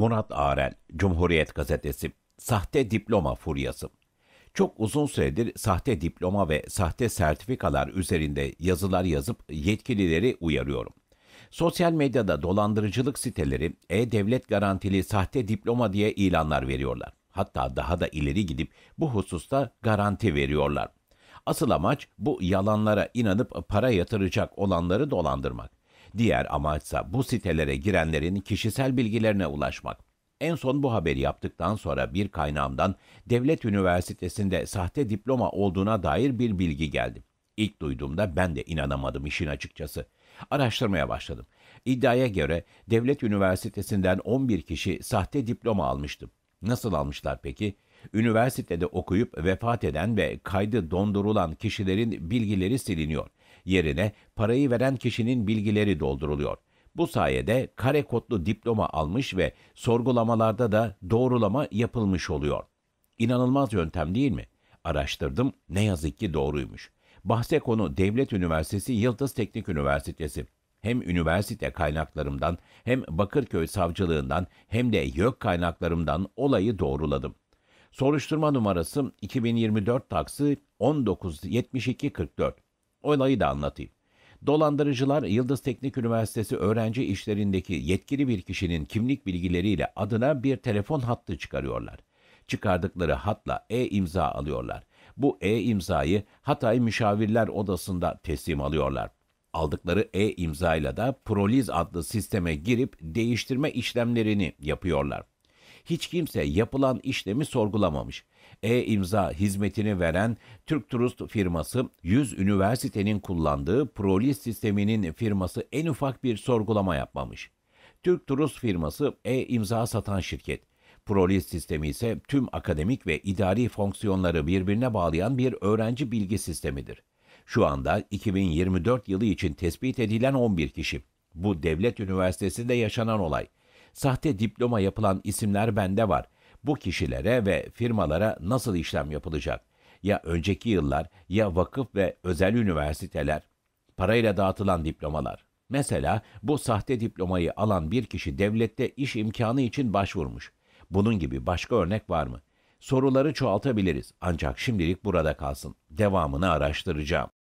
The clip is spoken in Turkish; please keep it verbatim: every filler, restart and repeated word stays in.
Murat Arel, Cumhuriyet Gazetesi, sahte diploma furyası. Çok uzun süredir sahte diploma ve sahte sertifikalar üzerinde yazılar yazıp yetkilileri uyarıyorum. Sosyal medyada dolandırıcılık siteleri e-devlet garantili sahte diploma diye ilanlar veriyorlar. Hatta daha da ileri gidip bu hususta garanti veriyorlar. Asıl amaç bu yalanlara inanıp para yatıracak olanları dolandırmak. Diğer amaçsa bu sitelere girenlerin kişisel bilgilerine ulaşmak. En son bu haberi yaptıktan sonra bir kaynağımdan devlet üniversitesinde sahte diploma olduğuna dair bir bilgi geldi. İlk duyduğumda ben de inanamadım işin açıkçası. Araştırmaya başladım. İddiaya göre devlet üniversitesinden on bir kişi sahte diploma almıştı. Nasıl almışlar peki? Üniversitede okuyup vefat eden ve kaydı dondurulan kişilerin bilgileri siliniyor. Yerine parayı veren kişinin bilgileri dolduruluyor. Bu sayede kare kodlu diploma almış ve sorgulamalarda da doğrulama yapılmış oluyor. İnanılmaz yöntem değil mi? Araştırdım, ne yazık ki doğruymuş. Bahse konu Devlet Üniversitesi Yıldız Teknik Üniversitesi. Hem üniversite kaynaklarımdan hem Bakırköy Savcılığından hem de YÖK kaynaklarımdan olayı doğruladım. Soruşturma numarası iki bin yirmi dört taksi on dokuz yetmiş iki kırk dört. Olayı da anlatayım. Dolandırıcılar Yıldız Teknik Üniversitesi öğrenci işlerindeki yetkili bir kişinin kimlik bilgileriyle adına bir telefon hattı çıkarıyorlar. Çıkardıkları hatla e-imza alıyorlar. Bu e-imzayı Hatay Müşavirler Odası'nda teslim alıyorlar. Aldıkları e-imzayla da Proliz adlı sisteme girip değiştirme işlemlerini yapıyorlar. Hiç kimse yapılan işlemi sorgulamamış. E-imza hizmetini veren Türk Trust firması, yüz üniversitenin kullandığı Proliz sisteminin firması en ufak bir sorgulama yapmamış. Türk Trust firması e-imza satan şirket. Proliz sistemi ise tüm akademik ve idari fonksiyonları birbirine bağlayan bir öğrenci bilgi sistemidir. Şu anda iki bin yirmi dört yılı için tespit edilen on bir kişi. Bu devlet üniversitesinde yaşanan olay. Sahte diploma yapılan isimler bende var. Bu kişilere ve firmalara nasıl işlem yapılacak? Ya önceki yıllar ya vakıf ve özel üniversiteler, parayla dağıtılan diplomalar. Mesela bu sahte diplomayı alan bir kişi devlette iş imkanı için başvurmuş. Bunun gibi başka örnek var mı? Soruları çoğaltabiliriz ancak şimdilik burada kalsın. Devamını araştıracağım.